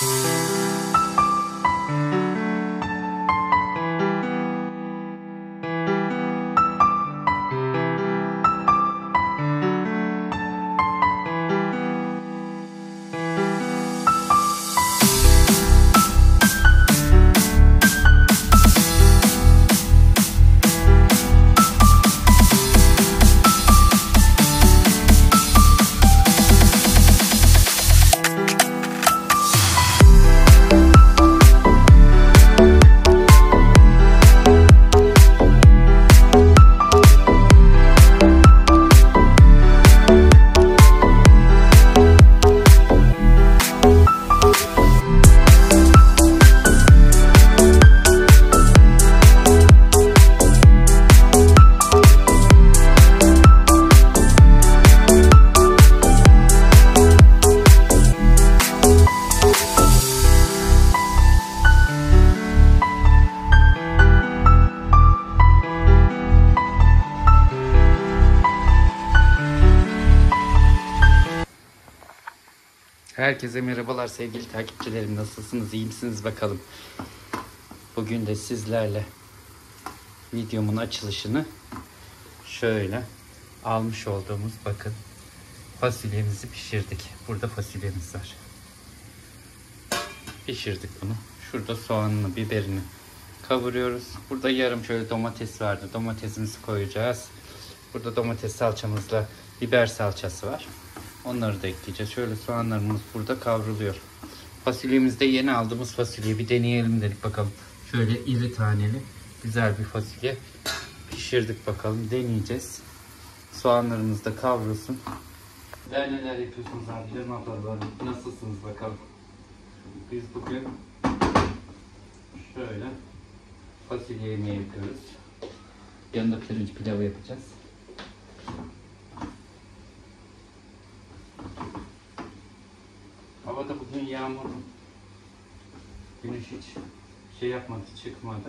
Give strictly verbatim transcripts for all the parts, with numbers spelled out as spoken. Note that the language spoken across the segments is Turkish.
Herkese merhabalar sevgili takipçilerim, nasılsınız, iyi misiniz bakalım. Bugün de sizlerle videomun açılışını şöyle almış olduğumuz, bakın, fasulyemizi pişirdik. Burada fasulyemiz var. Pişirdik bunu. Şurada soğanını, biberini kavuruyoruz. Burada yarım şöyle domates vardı. Domatesimizi koyacağız. Burada domates salçamızla biber salçası var. Onları da ekleyeceğiz. Şöyle soğanlarımız burada kavruluyor. Fasulyemizde yeni aldığımız fasulye, bir deneyelim dedik bakalım. Şöyle iri taneli güzel bir fasulye pişirdik bakalım. Deneyeceğiz. Soğanlarımız da kavrulsun. Neler neler yapıyorsunuz abilerim, ablalarım? Nasılsınız bakalım? Biz bugün şöyle fasulye yemeği yapıyoruz. Yanında pirinç pilavı yapacağız. Havada bugün yağmur, güneş hiç şey yapmadı, çıkmadı.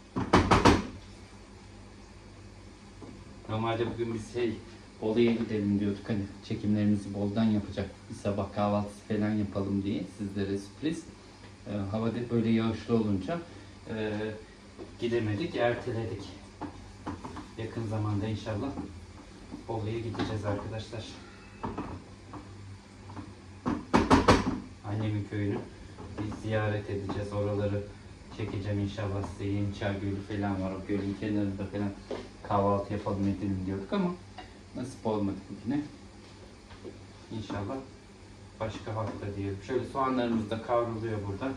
Normalde bugün biz şey, Bolu'ya gidelim diyorduk, hani çekimlerimizi Bolu'dan yapacak, bir sabah kahvaltısı falan yapalım diye sizlere sürpriz. Ee, havada böyle yağışlı olunca e, gidemedik, erteledik. Yakın zamanda inşallah Bolu'ya gideceğiz arkadaşlar. Annemin köyünü biz ziyaret edeceğiz. Oraları çekeceğim inşallah size. Yeniçer Gölü falan var. O gölün kenarında falan kahvaltı yapalım edelim diyorduk ama nasip olmadı bugüne. İnşallah başka hafta diyelim. Şöyle soğanlarımız da kavruluyor burada.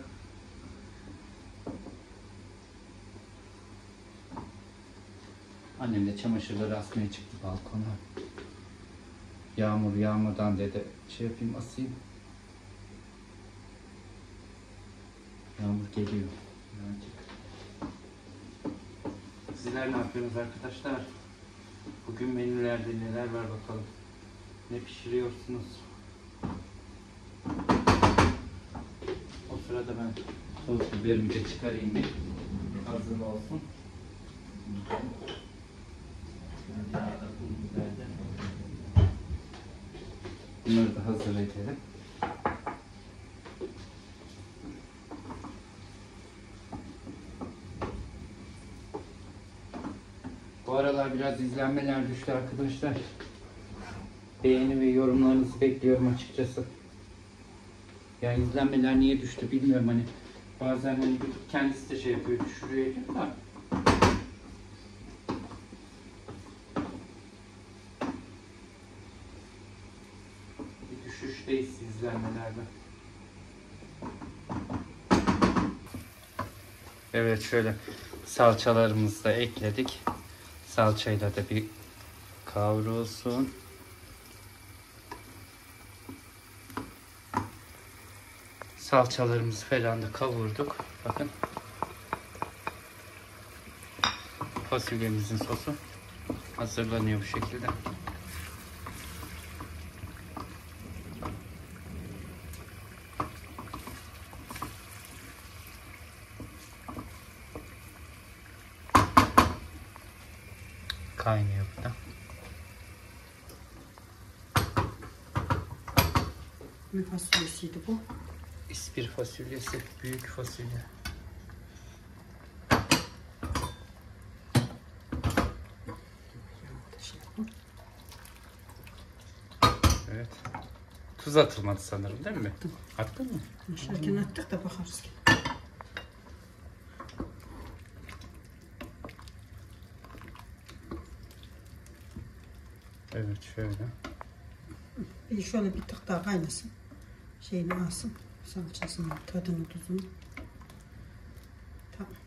Annem de çamaşırları asmaya çıktı balkona. Yağmur yağmurdan dedi şey yapayım, asayım. Yağmur geliyor. Sizler ne yapıyorsunuz arkadaşlar? Bugün menülerde neler var bakalım. Ne pişiriyorsunuz? O sırada ben toz biberimi de çıkarayım, bir hazır olsun. Bunları da hazır edelim. Bu aralar biraz izlenmeler düştü arkadaşlar. Beğeni ve yorumlarınızı bekliyorum açıkçası. Yani izlenmeler niye düştü bilmiyorum, hani bazen hani YouTube kendisi de şey yapıyor, düşürüyor ediyor da. Bir düşüşteyiz izlenmelerde. Evet, şöyle salçalarımızı da ekledik. Salçayla da bir kavrulsun. Salçalarımızı falan da kavurduk. Bakın. Fasulyemizin sosu hazırlanıyor bu şekilde. Kaynıyor burada. Ne fasulyesiydi bu? İspir fasulyesi, büyük fasulye. Evet. Tuz atılmadı sanırım değil mi? Attım. Attın mı? Yaşarken attık da bakarız ki. Evet şöyle. Bir şöyle bir tık daha kaynasın. Şeyini alsın. Salçasını, tadını, tuzunu. Tamam.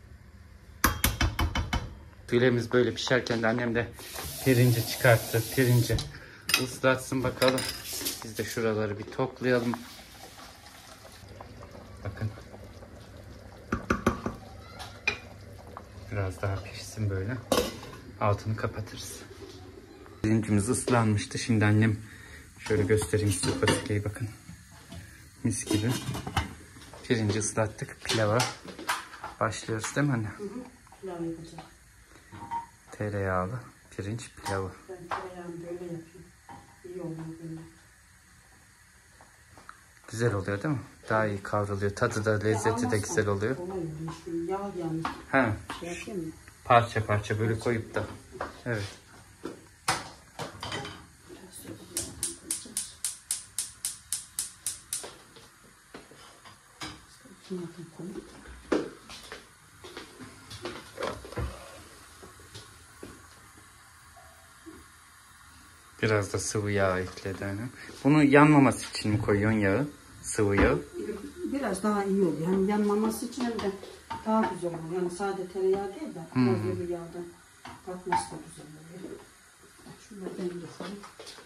Filemiz böyle pişerken de annem de pirinci çıkarttı. Pirinci ıslatsın bakalım. Biz de şuraları bir toplayalım. Bakın. Biraz daha pişsin böyle. Altını kapatırız. Pirincimiz ıslanmıştı. Şimdi annem şöyle göstereyim size fasulyeyi, bakın. Mis gibi. Pirinci ıslattık. Pilava başlıyoruz değil mi anne? Hı hı. Pilav yapacağım. Tereyağlı pirinç pilavı. Ben tereyağını böyle yapıyorum. İyi oluyor böyle. Güzel oluyor değil mi? Daha iyi kavruluyor. Tadı da lezzeti de güzel oluyor. Oluyor. İşte yağ yalnız. Ha. Şey yapayım mı? Parça parça böyle koyup da. Evet. Biraz da bu yağdan koyacağız. Bunlardan koyup. Biraz da sıvı yağ ekledi annem. Bunu yanmaması için mi koyuyorsun yağı? Sıvı yağ. Biraz daha iyi oluyor. Hani yanmaması için hem de daha güzel oluyor. Yani sade tereyağı değil de hmm. böyle bir yağdan katması da güzel oluyor. Şunları ben yapayım.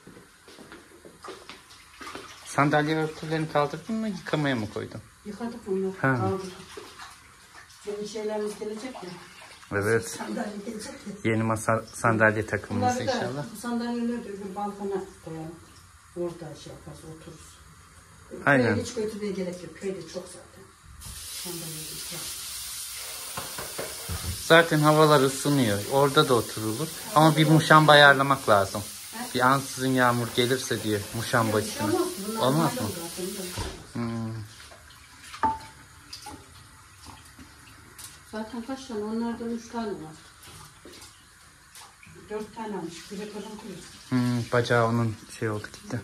Sandalye örtülerini kaldırdın mı, yıkamaya mı koydun? Yıkadık onları. Kaldırdık. Yeni şeylerimiz gelecek ya. Evet. Sandalye gelecek ya. Yeni masa sandalye takımımız Bunları da inşallah. bu sandalyeleri de öbür balkona koyalım. Orada şey yaparız, otururuz. Aynen. Köye hiç götürmeye gerek yok. Köyde çok zaten. Sandalye Zaten havalar ısınıyor. Orada da oturulur. Ama bir muşamba ayarlamak lazım. Bir ansızın yağmur gelirse diye muşamba üstüne. Olmaz mı? Hmm. Zaten kaç tane? Onlardan üç tane var. Dört tane almış. Biri kırıntı. Hmm, bacağı onun şey oldu gitti.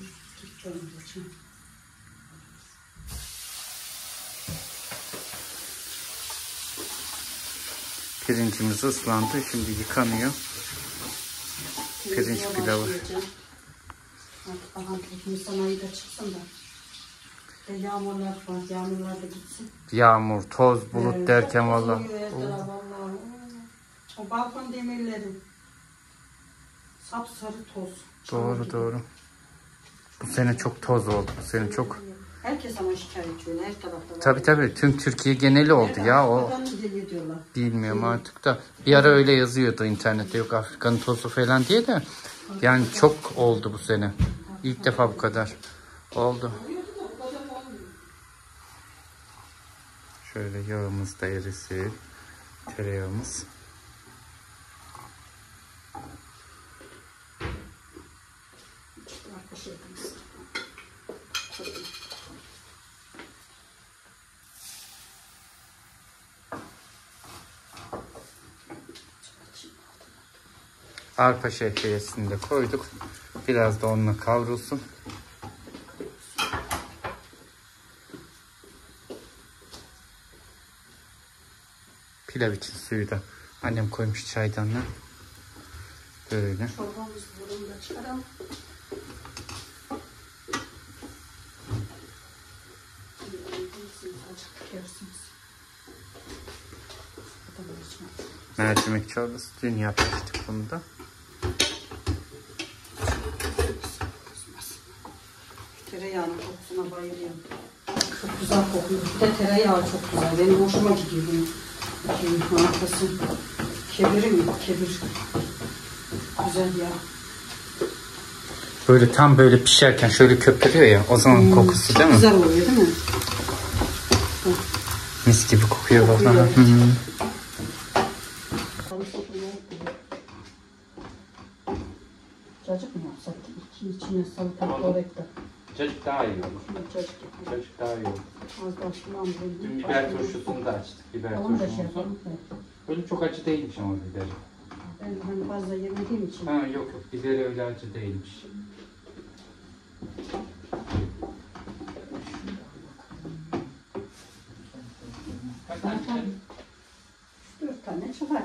Pirincimiz ıslandı. Şimdi yıkanıyor. Pirinç pilavı. Artık bakalım Nisan ayı da çıksın da. E, yağmurlar var. Yağmurlar da gitsin. Yağmur, toz, bulut Evet, derken valla. Vallahi. O balkon demirleri. Sapsarı toz. Doğru gibi. Doğru. Bu sene çok toz oldu. Bu sene çok. Herkes ama şikayetçi öyle. Her tarafta. Tabii tabii. Tüm Türkiye geneli oldu evet, ya. O bilmiyorum evet. Artık da. Bir ara öyle yazıyordu internette. Yok Afrika'nın tozu falan diye de. Yani çok oldu bu sene. İlk defa bu kadar oldu. Şöyle yağımız da erisin. Tereyağımız. Arpa şehriyesini de koyduk. Biraz da onunla kavrulsun. Pilav için suyu da annem koymuş çaydanla. Böyle. Çorbamızı burunda çıkaralım. Mercimek çorbası dün yapmıştık bunu da. Tereyağının kokusuna bayılıyorum. Çok güzel kokuyor. Bir de tereyağı çok güzel. Benim hoşuma gidiyor bunun. Bakayım markası. Kebiri mi? Kebir. Güzel ya. Böyle tam böyle pişerken şöyle köpürüyor ya. O zaman hmm, kokusu değil mi? Güzel oluyor değil mi? Mis gibi kokuyor baba. Evet. Hmm. Cacık mı yapsak? İçine salatalık orek de. Cacık daha iyi olur. Cacık yapalım. Cacık daha iyi olur. Az başlayalım. Dün biber turşusunu da açtık. Biber Onu da şey turşumuzu. yapalım. Böyle çok acı değilmiş ama biberi. Ben hani fazla yemediğim için. Ha yok yok, biberi öyle acı değilmiş. Kaç tane çıkardı? Dört tane çıkardı.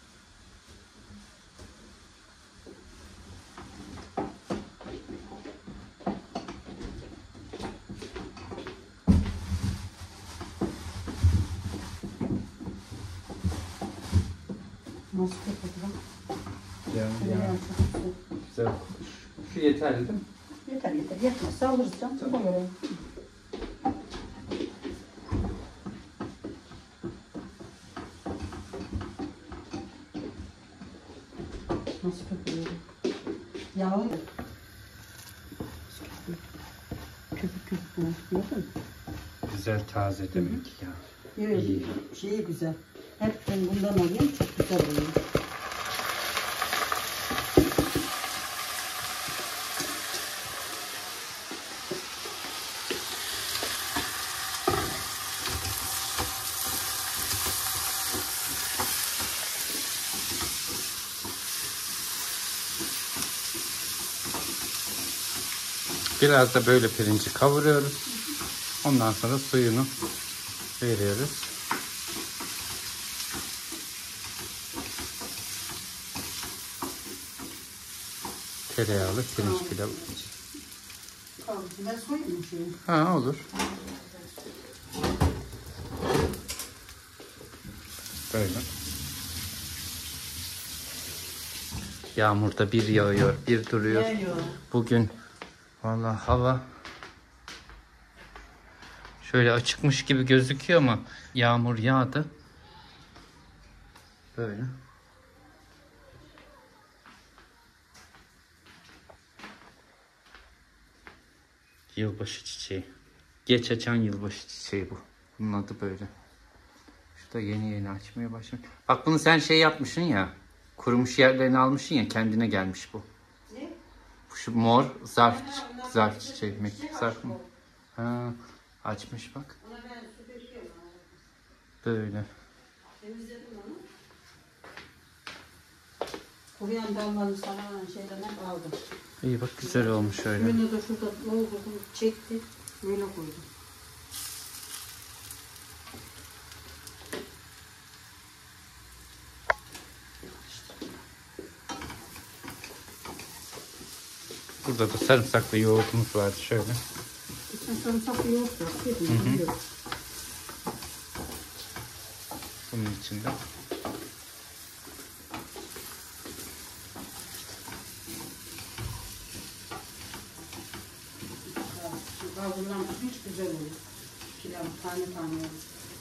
Nasıl yapalım? Ya, Şöyle ya. yani çok güzel. Güzel. Şu yeterli değil mi? Yeter yeter. Yetmezse alırız canım. Tamam. Koyalım. Nasıl köpürüyorum? Yağlı. Köpük köpük mü? Gördün mü? Güzel taze demek ki ya. Evet, İyi. şeyi güzel. Hep ben bundan alıyorum. Çok güzel oluyor. Biraz da böyle pirinci kavuruyoruz. Ondan sonra suyunu veriyoruz. Tereyağlı pirinç pilavı. Tamam, ben soyayım mı şeyi? Ha olur. Böyle. Yağmur da bir yağıyor, bir duruyor. Yağıyor. Bugün vallahi hava şöyle açıkmış gibi gözüküyor ama yağmur yağdı. Böyle. Yılbaşı çiçeği. Geç açan yılbaşı çiçeği bu. Bunun adı böyle. Şu da yeni yeni açmaya başlamış. Bak bunu sen şey yapmışsın ya. Kurumuş yerlerini almışsın ya, kendine gelmiş bu. Ne? Şu mor zarf, zarf çiçeği, mekik zarf mı? Ha, açmış bak. Ona ben su döküyorum. Böyle. Temizledim onu. Kuruyan dallarını sana şeylerden aldım. İyi bak, güzel olmuş öyle. Suyunu da şurada ne oldu? Çekti. Böyle koydum. Burada da sarımsaklı yoğurtumuz vardı şöyle. Sen sarımsaklı yoğurt yap. Yedim. Bunun içinde. Kavrulan hiç güzel olur. Pilav tane tane olur.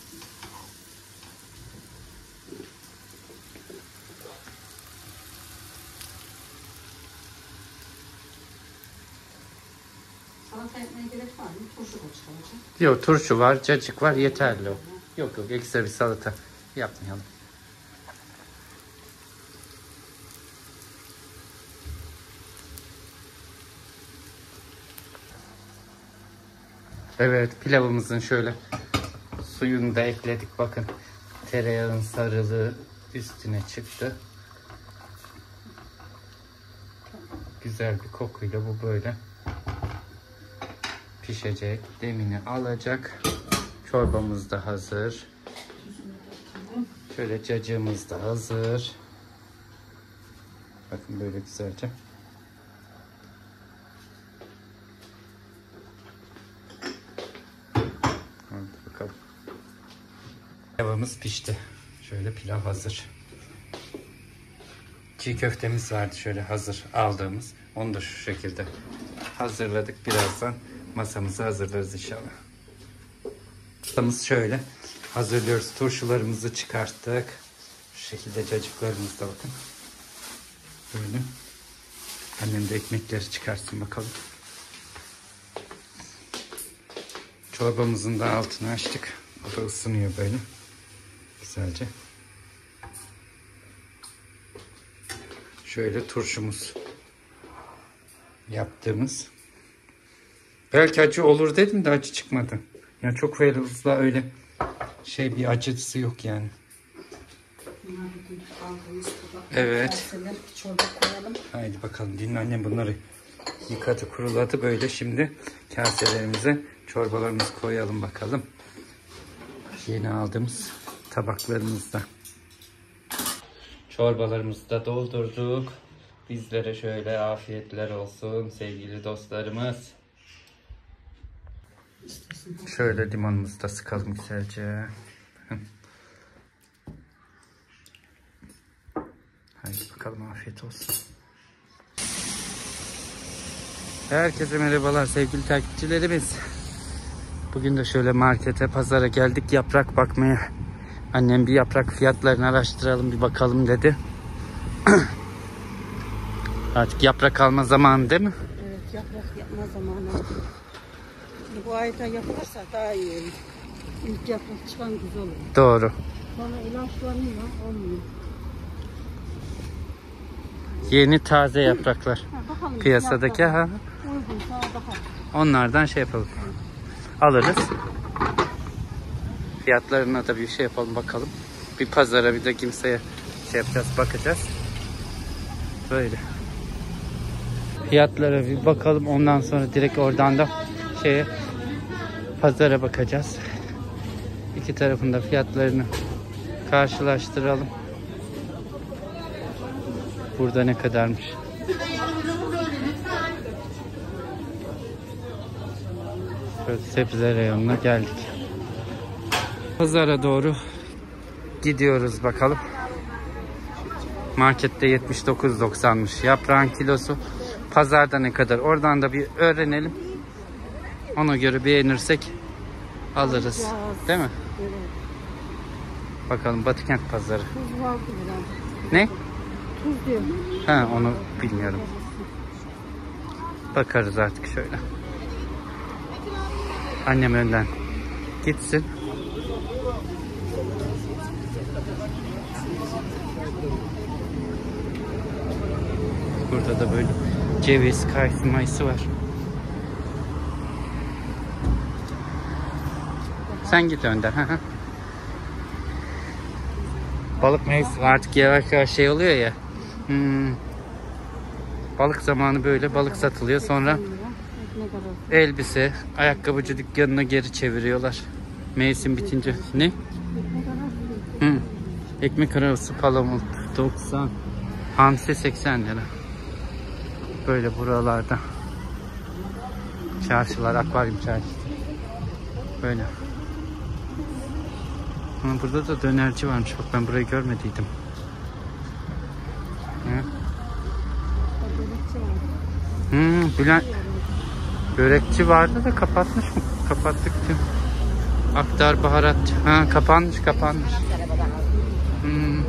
Salata etmeye gerek var mı? Turşu da çıkaracağım. Yok, turşu var, cacık var, yeterli o. Yok yok, ekstra bir salata yapmayalım. Evet, pilavımızın şöyle suyunu da ekledik. Bakın, tereyağın sarılığı üstüne çıktı. Güzel bir kokuyla bu böyle pişecek. Demini alacak. Çorbamız da hazır. Şöyle cacığımız da hazır. Bakın böyle güzelce. Hadi bakalım. Pilavımız pişti. Şöyle pilav hazır. Çiğ köftemiz vardı şöyle hazır aldığımız. Onu da şu şekilde hazırladık. Birazdan masamızı hazırlarız inşallah. Masamız şöyle. Hazırlıyoruz. Turşularımızı çıkarttık. Şu şekilde cacıklarımız da bakın. Böyle. Annem de ekmekleri çıkarsın bakalım. Çorbamızın da altını açtık. O da ısınıyor böyle. Güzelce. Şöyle turşumuz yaptığımız Belki acı olur dedim de acı çıkmadı. Yani çok fazla öyle şey bir acısı yok yani. Evet. Haydi bakalım dinle annem bunları yıkadı kuruladı böyle şimdi kaselerimize çorbalarımızı koyalım bakalım. Yeni aldığımız tabaklarımızda. Çorbalarımızı da doldurduk. Bizlere şöyle afiyetler olsun sevgili dostlarımız. Şöyle limonumuzu da sıkalım güzelce. Haydi bakalım afiyet olsun. Herkese merhabalar sevgili takipçilerimiz. Bugün de şöyle markete, pazara geldik yaprak bakmaya. Annem bir yaprak fiyatlarını araştıralım bir bakalım dedi. Artık yaprak alma zamanı değil mi? Evet, yaprak yapma zamanı. Şimdi bu ayda yapılırsa daha iyi olur. İlk yaprak çıkan güzel olur. Doğru. Sonra ilaçlanıyor, olmuyor. Yeni taze yapraklar. Ha, bakalım, piyasadaki ha. Uygun, daha daha. Onlardan şey yapalım. Alırız. Fiyatlarına da bir şey yapalım bakalım. Bir pazara bir de kimseye şey yapacağız, bakacağız. Böyle. Fiyatlara bir bakalım. Ondan sonra direkt oradan da şeye pazara bakacağız. İki tarafında fiyatlarını karşılaştıralım. Burada ne kadarmış? Böyle sebze reyonuna geldik. Pazara doğru gidiyoruz bakalım. Markette yetmiş dokuz doksanmış yaprağın kilosu. Pazarda ne kadar? Oradan da bir öğrenelim. Ona göre beğenirsek alırız. Değil mi? Evet. Bakalım Batıkent pazarı. Tuz var burada. Ne? Tuz diyor. Ha, onu bilmiyorum. Bakarız artık şöyle. Annem önden gitsin. Burada da böyle ceviz, kayısı, mayısı var. Sen git önden. Balık mevsimi artık yavaş yavaş şey oluyor ya. Hmm. Balık zamanı böyle balık satılıyor. Sonra elbise, ayakkabıcı dükkanına geri çeviriyorlar. Mevsim bitince. Ne? Hmm. Ekmek arası palamut doksan. Hamsi seksen lira. Böyle buralarda. Çarşılar, akvaryum çarşısı. Böyle. Ama burada da dönerci varmış. Bak ben burayı görmediydim. Hı? Hmm, Bülent börekçi vardı da kapatmış mı? Kapattık tüm. Aktar baharatçı. Ha, kapanmış, kapanmış. Hmm.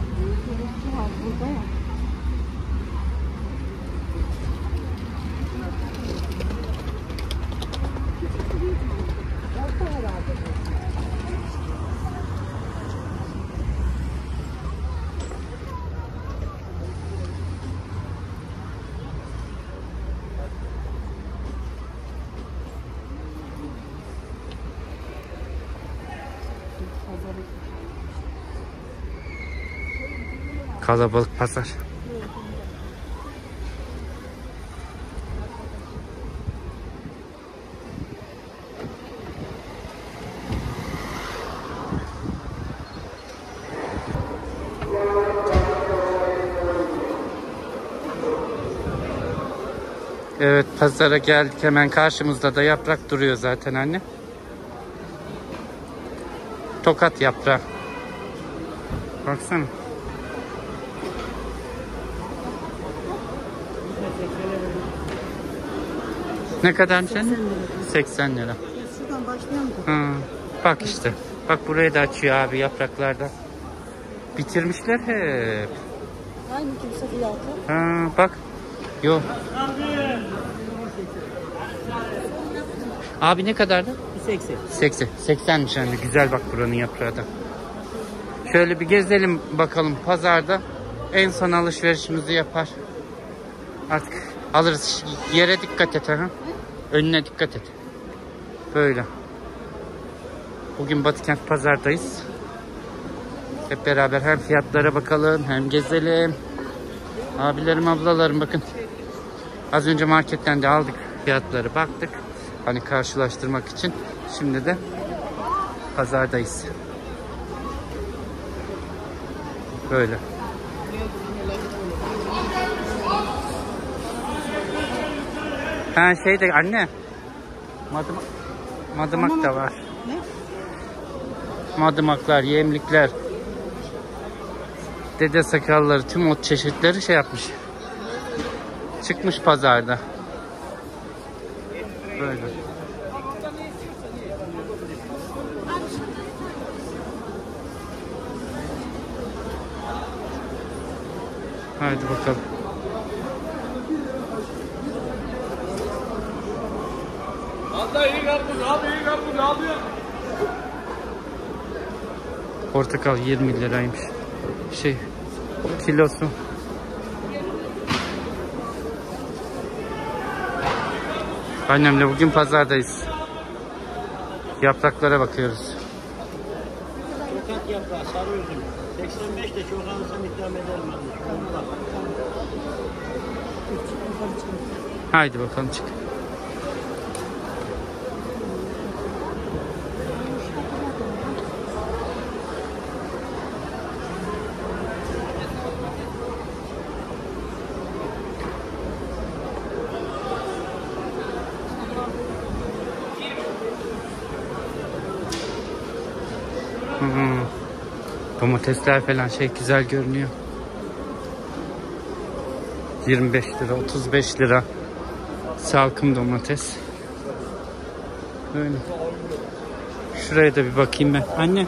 Kalabalık pazar. Evet, pazara geldik. Hemen karşımızda da yaprak duruyor zaten anne. Tokat yaprağı. Baksana. Ne kadar senin? seksen lira. Şuradan başlayalım. Ha, bak işte. Bak burayı da açıyor abi yapraklardan. Bitirmişler hep. Aynı kimse fiyatı. Ha, bak. Yok. Abi ne kadardı? seksen. seksen. seksenmiş anne. Güzel bak buranın yaprağı da. Şöyle bir gezelim bakalım pazarda. En son alışverişimizi yapar. Artık alırız. Yere dikkat et ha. Önüne dikkat et. Böyle. Bugün Batıkent pazardayız. Hep beraber hem fiyatlara bakalım hem gezelim. Abilerim, ablalarım bakın. Az önce marketten de aldık fiyatları, baktık. Hani karşılaştırmak için. Şimdi de pazardayız. Böyle. Ha şey de anne. Madımak, madımak da var. Ne? Madımaklar, yemlikler. Dede sakalları, tüm ot çeşitleri şey yapmış. Çıkmış pazarda. Böyle. Haydi bakalım. Vallahi iyi karpuz abi, iyi karpuz ne yapıyorsun? Portakal yirmi liraymış. Şey, kilosu. Annemle bugün pazardayız. Yapraklara bakıyoruz. Tokat yaprağı, sarı üzüm. seksen beş de çok alırsan ikram ederim. Haydi bakalım çık. Hmm. Domatesler falan şey güzel görünüyor. yirmi beş lira, otuz beş lira. Salkım domates. Böyle. Şuraya da bir bakayım ben. Anne.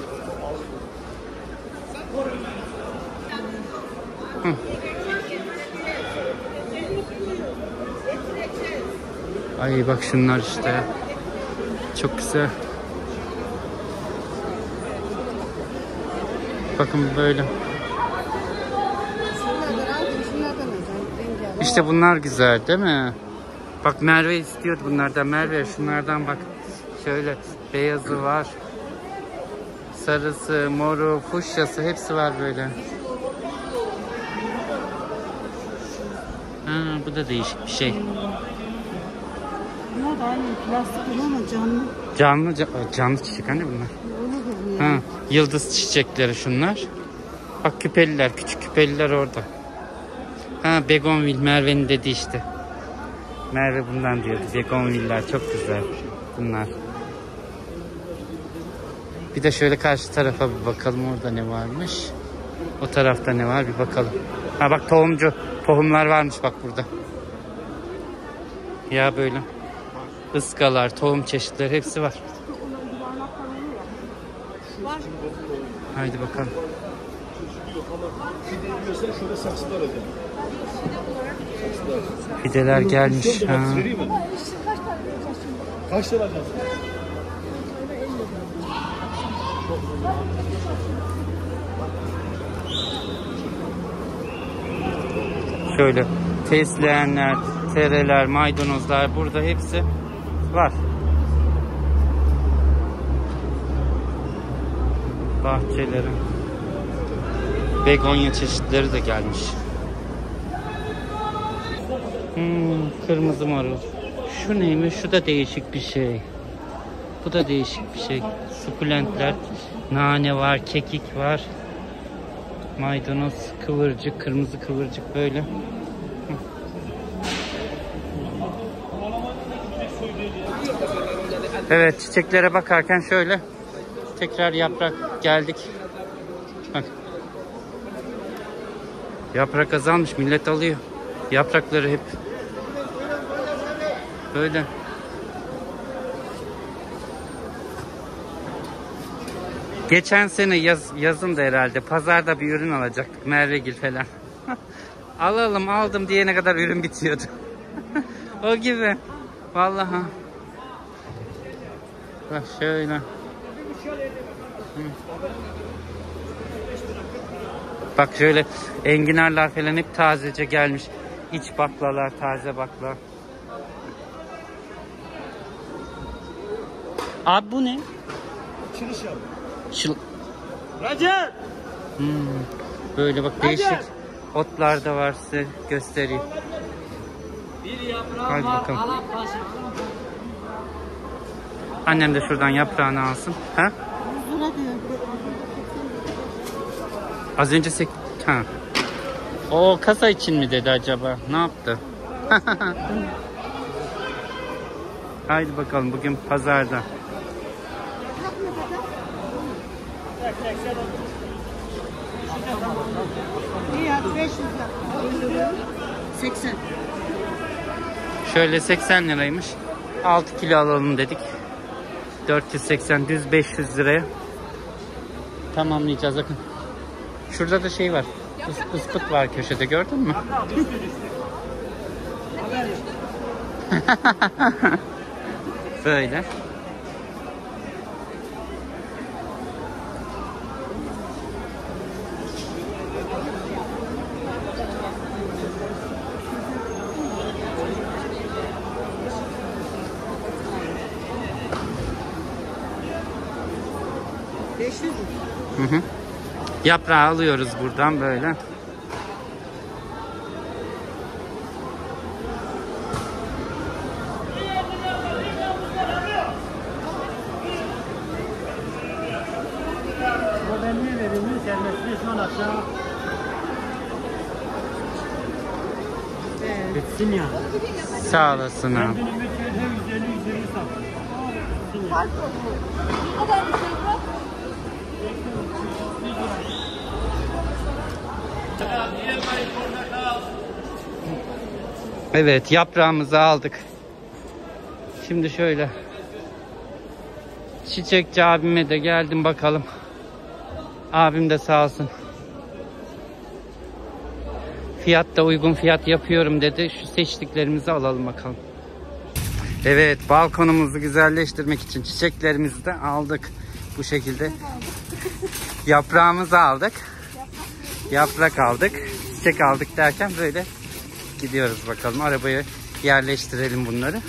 Hı. Ay bak şunlar işte. Çok güzel. Bakın böyle. İşte bunlar güzel değil mi? Bak Merve istiyordu bunlardan. Merve şunlardan bak. Şöyle beyazı var. Sarısı, moru, fuşyası hepsi var böyle. Ha, bu da değişik bir şey. Bunlar da aynı plastik ama canlı. Canlı canlı çiçek anne bunlar. Ha, yıldız çiçekleri şunlar. Bak küpeliler, küçük küpeliler orada. Ha, begonvil, Merve'nin dediği işte. Merve bundan diyordu. Begonviller çok güzel bunlar. Bir de şöyle karşı tarafa bir bakalım, orada ne varmış. O tarafta ne var bir bakalım. Ha bak tohumcu, tohumlar varmış bak burada. Ya böyle. Iskalar, tohum çeşitleri hepsi var. Haydi bakalım. Fideler gelmiş. Ha. Kaç lira alacaksın? Şöyle fesleğenler, tereler, maydanozlar burada hepsi var. Bahçelerin begonya çeşitleri de gelmiş. Hmm, kırmızı marul. Şu neymiş? Şu da değişik bir şey. Bu da değişik bir şey. Sukulentler, nane var, kekik var. Maydanoz, kıvırcık, kırmızı kıvırcık böyle. Evet, çiçeklere bakarken şöyle tekrar yaprak geldik. Bak. Yaprak azalmış, millet alıyor. Yaprakları hep böyle. Geçen sene yaz, yazın da herhalde pazarda bir ürün alacaktık. Mervegil falan. Alalım aldım diyene kadar ürün bitiyordu. O gibi. Vallahi. Bak şöyle. Hı. Bak şöyle enginarlar falan hep tazece gelmiş. İç baklalar, taze bakla. Abi bu ne? Çırış yap. Şıl... Recep! Hmm, böyle bak değişik otlar da var, size göstereyim. Bir yaprağı Hadi var. bakalım. Alap başı. Annem de şuradan yaprağını alsın. Ha? Az önce sek... Ha. O kasa için mi dedi acaba? Ne yaptı? Haydi bakalım, bugün pazarda. seksen. Şöyle seksen liraymış. altı kilo alalım dedik. dört yüz seksen, düz beş yüz liraya tamamlayacağız. Bakın. Şurada da şey var. Is- Ispıt var köşede, gördün mü? Böyle. beş yüz mü? Hı hı. Yaprağı alıyoruz buradan böyle. Modelini verilmiş serbestliği şu an aşağı. Bitsin ya. Sağ olasın abi. Kendini metrede yüz elli yüz elli sat. Evet, yaprağımızı aldık. Şimdi şöyle çiçekçi abime de geldim bakalım. Abim de sağ olsun. Fiyat da uygun fiyat yapıyorum dedi. Şu seçtiklerimizi alalım bakalım. Evet, balkonumuzu güzelleştirmek için çiçeklerimizi de aldık. Bu şekilde. Yaprağımızı aldık. Yaprak aldık. Çiçek aldık derken böyle gidiyoruz bakalım. Arabaya yerleştirelim bunları.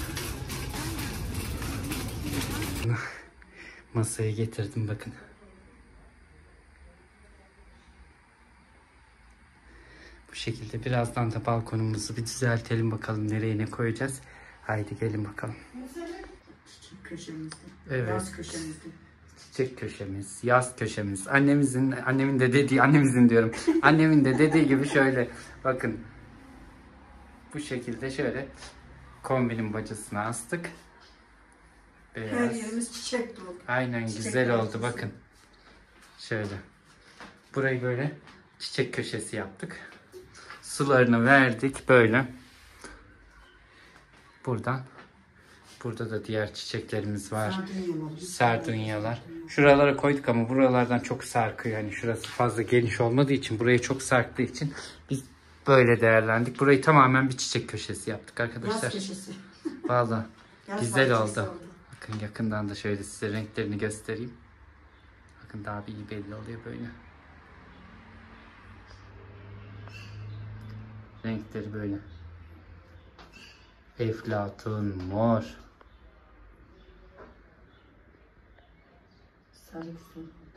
Masaya getirdim bakın. Bu şekilde birazdan da balkonumuzu bir düzeltelim bakalım, nereye ne koyacağız. Haydi gelin bakalım. Çiçek köşemizde. Evet. Yaz köşemizde. Çiçek köşemiz, yaz köşemiz. Annemizin, annemin de dediği, annemizin diyorum. Annemin de dediği gibi şöyle bakın. Bu şekilde şöyle kombinin bacasına astık. Beyaz. Her yerimiz çiçek dolu. Aynen, Çiçek güzel oldu bahçesi. bakın. Şöyle. Burayı böyle çiçek köşesi yaptık. Sularını verdik böyle. Buradan. Burada da diğer çiçeklerimiz var. Sardunyalar. Sardunyalar. Şuralara koyduk ama buralardan çok sarkıyor. Yani şurası fazla geniş olmadığı için, buraya çok sarktığı için biz böyle değerlendik. Burayı tamamen bir çiçek köşesi yaptık arkadaşlar. Yaz köşesi. Vallahi Yaz güzel bahçesi oldu. Bakın yakından da şöyle size renklerini göstereyim. Bakın daha bir iyi belli oluyor böyle. Renkleri böyle. Eflatun, mor. Sarı güzel.